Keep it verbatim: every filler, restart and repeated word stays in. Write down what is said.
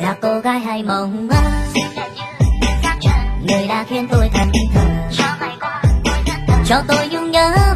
là cô gái hay mộng mơ, người đã khiến tôi thẫn thờ, cho tôi nhung nhớ